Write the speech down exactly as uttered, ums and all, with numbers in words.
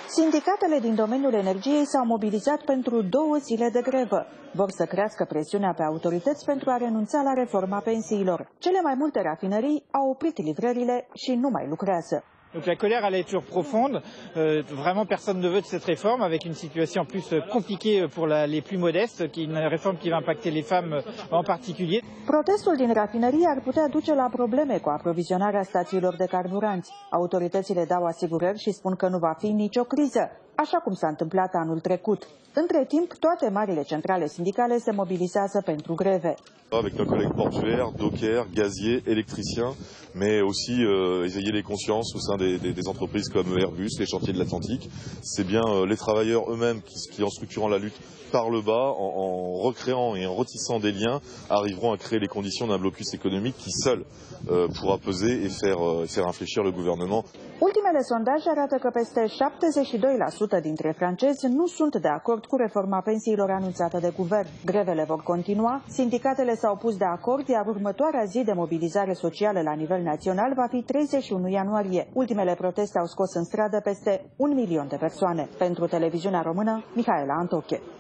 Sindicatele din domeniul energiei s-au mobilizat pentru două zile de grevă. Vor să crească presiunea pe autorități pentru a renunța la reforma pensiilor. Cele mai multe rafinării au oprit livrările și nu mai lucrează. Donc la colère, elle est toujours profonde. Euh, vraiment, personne ne veut de cette réforme, avec une situation en plus compliquée pour la, les plus modestes, qui est une réforme qui va impacter les femmes en particulier. Protestul din rafinărie ar putea duce la probleme cu aprovizionarea stațiilor de carburanți. Autoritățile dau asigurări și spun că nu va fi nicio criză, așa cum s-a întâmplat anul trecut. Între timp, toate marile centrale sindicale se mobilizează pentru greve. Avec nos collègues portuaires, dockers, gaziers, électriciens, mais aussi euh, éveiller les consciences au sein des, des, des entreprises comme Airbus, les chantiers de l'Atlantique. C'est bien euh, les travailleurs eux-mêmes qui, qui, en structurant la lutte par le bas, en, en recréant et en retissant des liens, arriveront à créer les conditions d'un blocus économique qui seul euh, pourra peser et faire, euh, faire infléchir le gouvernement. Ultimele sondaje arată că peste șaptezeci și doi la sută dintre francezi nu sunt de acord cu reforma pensiilor anunțată de guvern. Grevele vor continua, sindicatele s-au pus de acord, iar următoarea zi de mobilizare socială la nivel național va fi treizeci și unu ianuarie. Ultimele proteste au scos în stradă peste un milion de persoane. Pentru televiziunea română, Mihaela Antoche.